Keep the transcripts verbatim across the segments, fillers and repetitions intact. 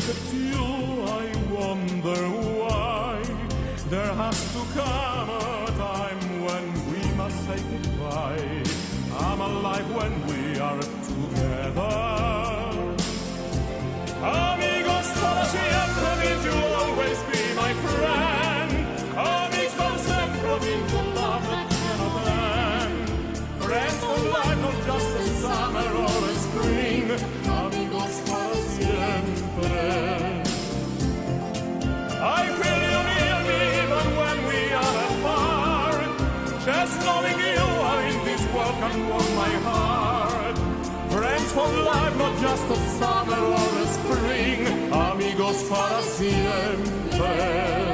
look at you, I wonder why there has to come a time when we must say goodbye. I'm alive when we are together. Amigos para siempre means you'll always be my friend. Amigos para sempre means a love that cannot end. Friends for life, not just a summer or a spring. Amigos para siempre. I feel you near me even when we are apart. Just knowing you are in this world can warm my heart. Friends for life, not just a summer or a spring. Amigos para siempre.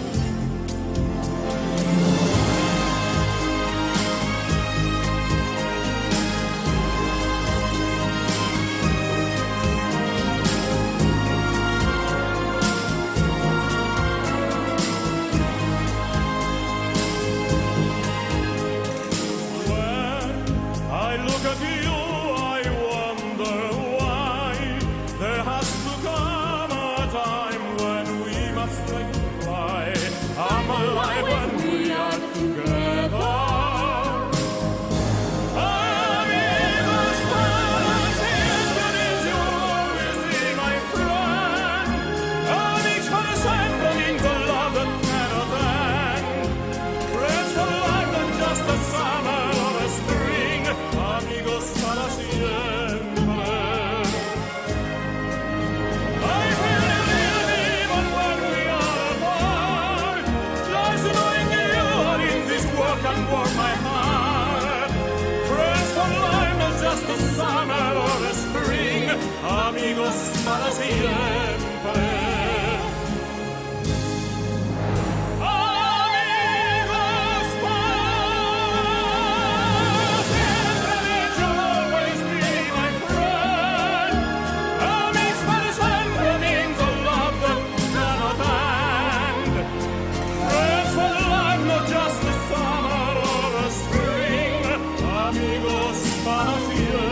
Amigos para siempre. Amigos para siempre. You'll always be my friend. Amigos para siempre means a love that cannot end. Friends for life, not just the summer or the spring. Amigos para siempre.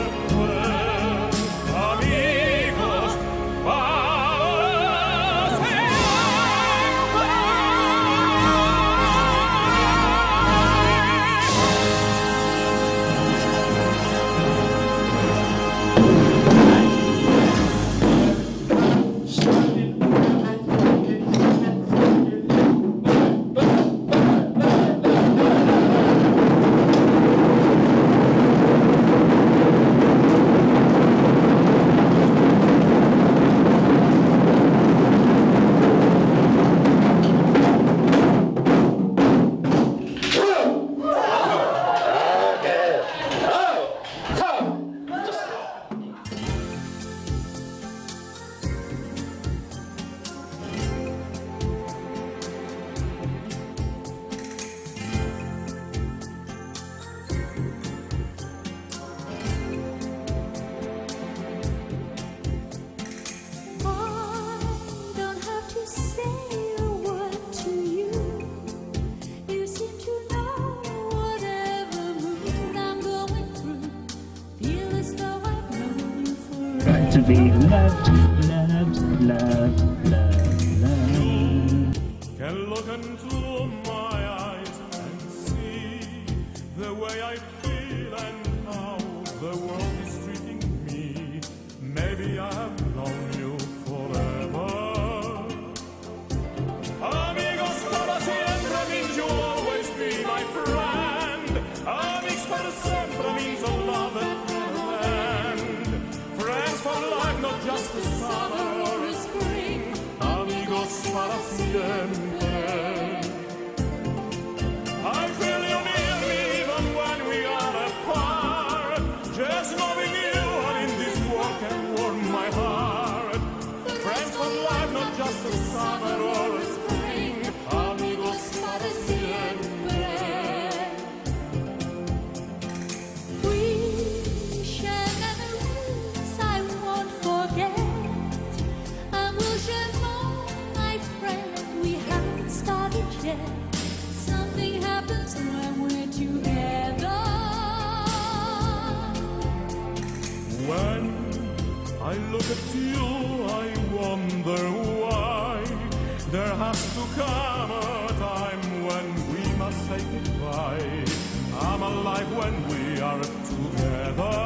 To be loved, loved, loved, loved, loved. Can look into my eyes and see the way I feel and how the world is treating me. Maybe I have known you forever. Amigos para siempre means you'll always be my friend. Amigos para siempre means a love that not just the summer or the spring. Amigos para siempre. I feel you near me even when we are apart. Just knowing you are in this world can warm my heart. Friends for life, not just the summer or the spring. Amigos para siempre. We share memories I won't forget, and we'll share more, my friend. We haven't started yet. Something happens when we're together. I look at you, I wonder why there has to come a time when we must say goodbye. I'm alive when we are together.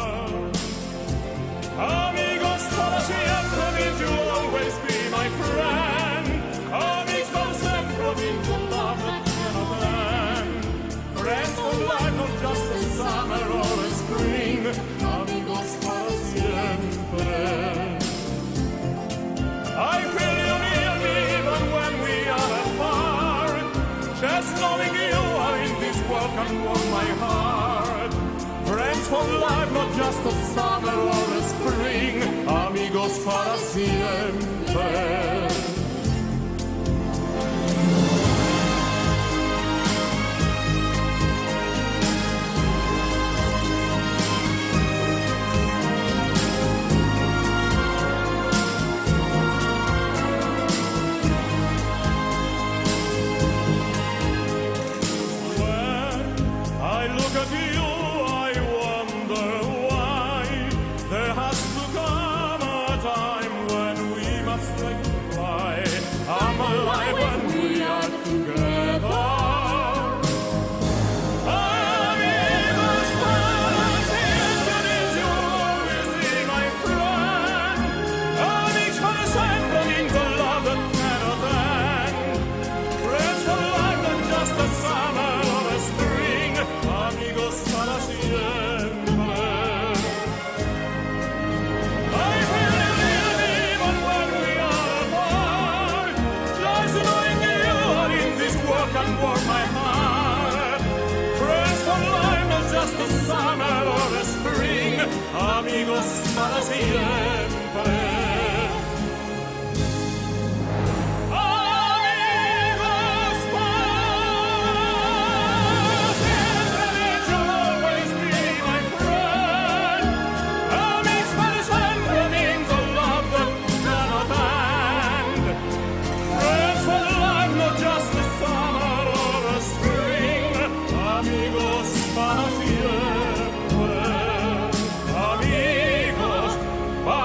Amigos para siempre, means you'll always be my friend. Amigos para sempre, means a love that cannot end. Friends for life, not just a summer or a spring. Amigos para siempre. I feel you near me even when we are apart. Just knowing you are in this world can warm my heart. Friends for life, not just a summer or a spring. Amigos para siempre. Amigos para siempre. Amigos para siempre. You'll always be my friend. Amigos para siempre means a love that cannot end. Friends for life, not just a summer or a spring. Amigos para siempre. Amigos para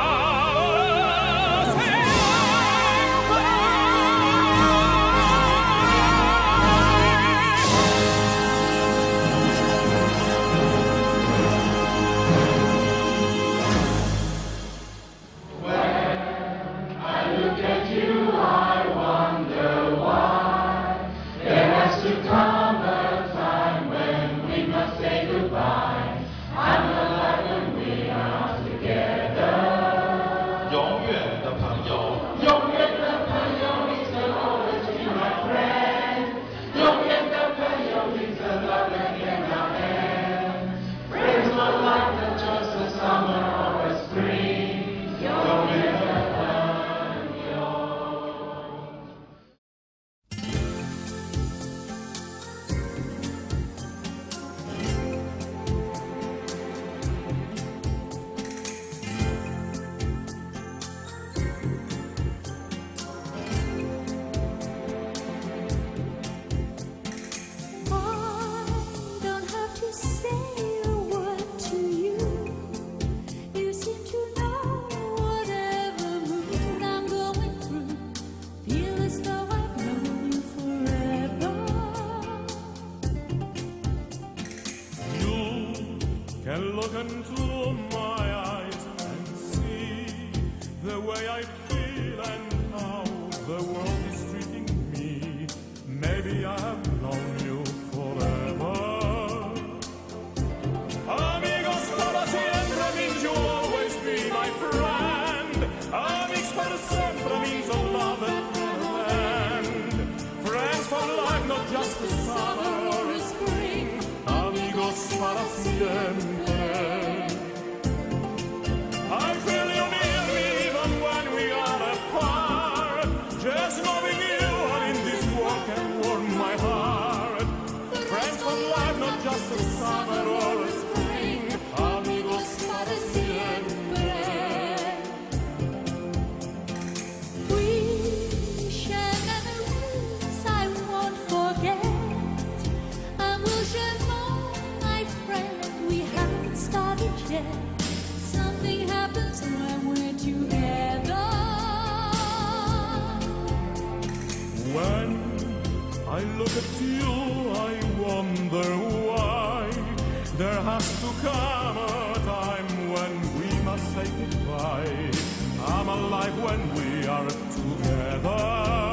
look at you, I wonder why there has to come a time when we must say goodbye. I'm alive when we are together.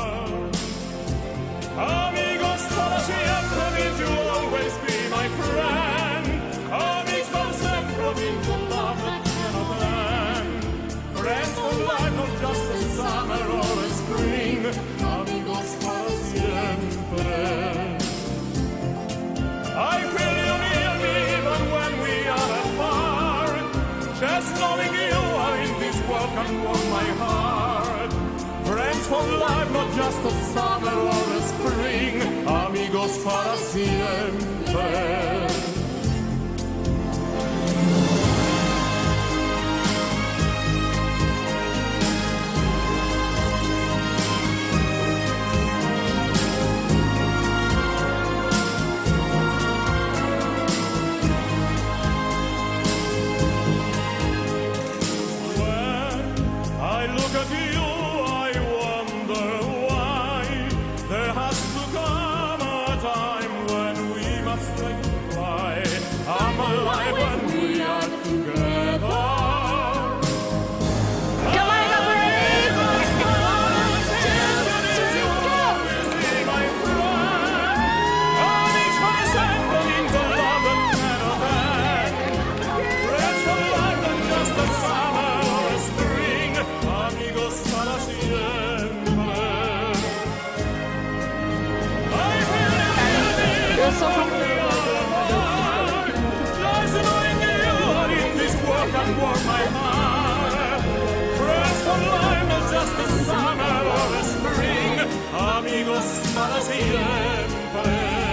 Amigos para siempre, means you'll always be my friend. Amigos para sempre, means a love that cannot end. Friends for life, not just a summer or a spring. Amigos para siempre. I feel you near me even when we are apart. Just knowing you are in this world can warm my heart. Friends for life, not just a summer or a spring. Amigos para siempre. Warm my heart. Friends for life, not just a summer or a spring. Amigos para siempre.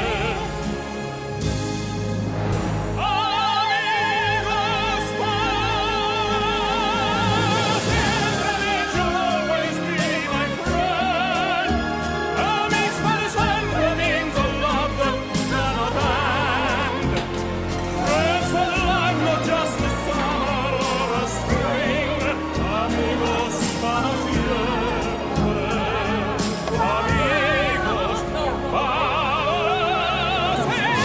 Amigos para siempre. You'll always be my friend. Amigos para siempre means a love that cannot end. Friends for life, not just a amigos para siempre, amigos para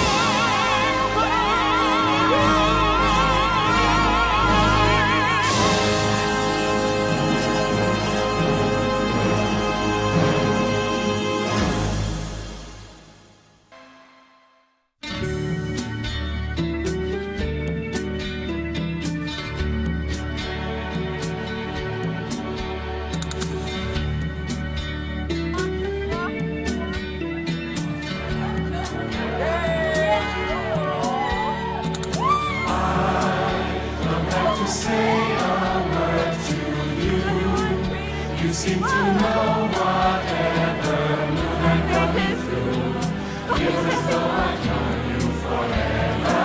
you seem to know whatever mood I'm going through. Feels as though I've known you forever.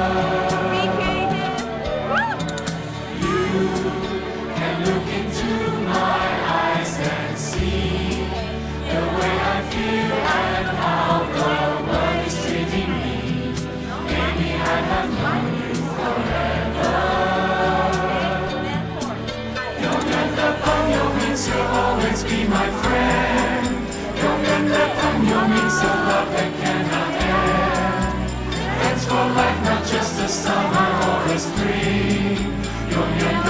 You can look into my eyes and see the way I feel and how the world is treating me. Maybe I have known you forever. You'll always be my friend. Young and left your means of love that cannot end. Friends for life, not just a summer or a spring. Young and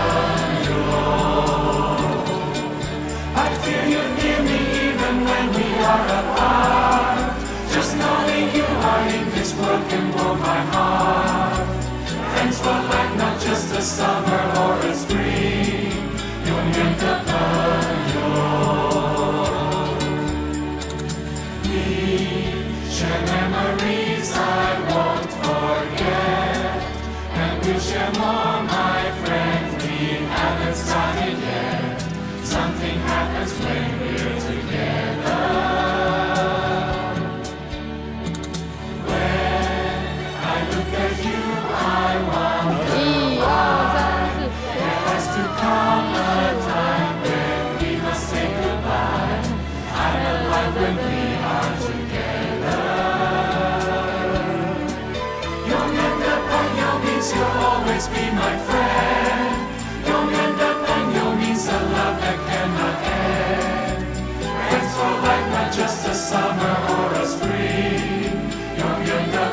I feel you near me even when we are apart. Just knowing you are in this world can warm my heart. Friends for life, not just a summer or a spring. Young and share memories I won't forget, and we'll share more, my friend. We haven't started yet. Something happens when we're together. When I look at you, I wonder why there has to come a time when we must say goodbye. I'm alive when we are together. You'll always be my friend. Young and up and means a love that cannot end. Friends for life, not just a summer or a spring. 永远的